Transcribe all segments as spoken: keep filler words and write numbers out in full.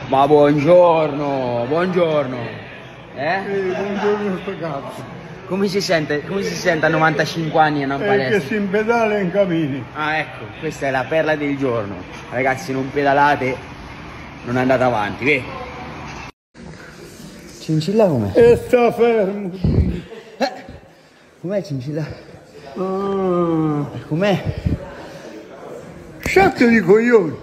Ma buongiorno, buongiorno. Eh? Eh, buongiorno sto cazzo. Come si sente, come si sente a novantacinque anni a non Eh, palestra? che si impedala in cammini. Ah, ecco, questa è la perla del giorno. Ragazzi, non pedalate, non andate avanti, vedi? Cincilla com'è? E sta fermo. Eh, com'è Cincilla? Ah, Com'è? sciacco di coglioni.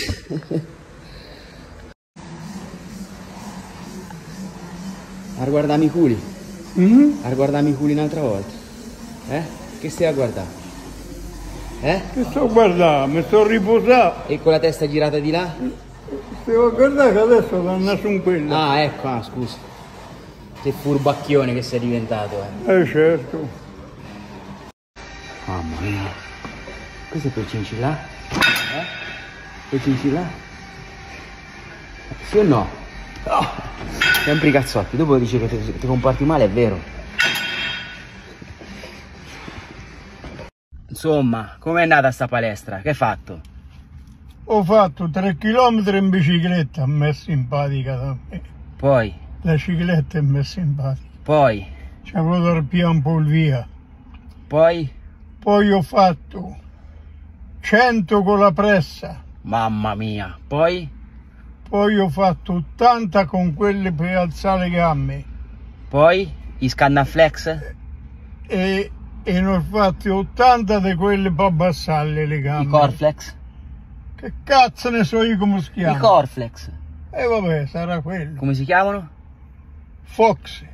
A guardarmi i culi. Mm? A guardarmi i culi un'altra volta. Eh? Che stai a guardare? Eh? Che sto a guardare? Mi sto a riposare. E con la testa girata di là? Devo guardare che adesso danno su quello. Ah, ecco, ah, scusa. Che furbacchione che sei diventato, eh. Eh certo. Mamma mia. Questo è quel cincillà? Eh? Quel cincillà? Sì o no? Oh, sempre i cazzotti. Dopo dici che ti, ti comporti male, è vero. Insomma, com'è andata sta palestra? Che hai fatto? Ho fatto tre chilometri in bicicletta, a me è simpatica da me. Poi? La cicletta è me simpatica. Poi? Ci avevo da arpiare un po' il via. Poi? Poi ho fatto cento con la pressa. Mamma mia. Poi? Poi ho fatto ottanta con quelle per alzare le gambe. Poi? I Scannaflex? E, e ne ho fatti ottanta di quelle per abbassarle le gambe. I Corflex? Che cazzo ne so io come si chiama? I Corflex. E vabbè, sarà quello. Come si chiamano? Fox.